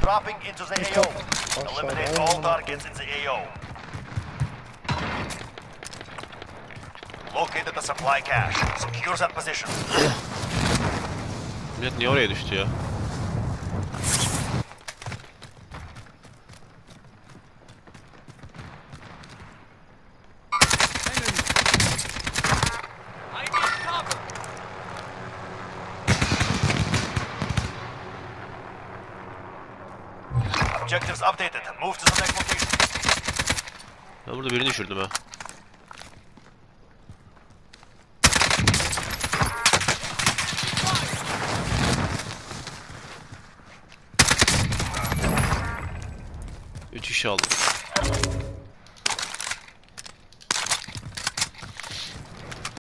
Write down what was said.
dropping into the AO. Eliminate all targets in the AO. Located the supply cache. Secure that position. Millet niye oraya düştü ya? Objectives updated. Move to the next location. Ben burada birini düşürdüm ha. Üç kişi aldım.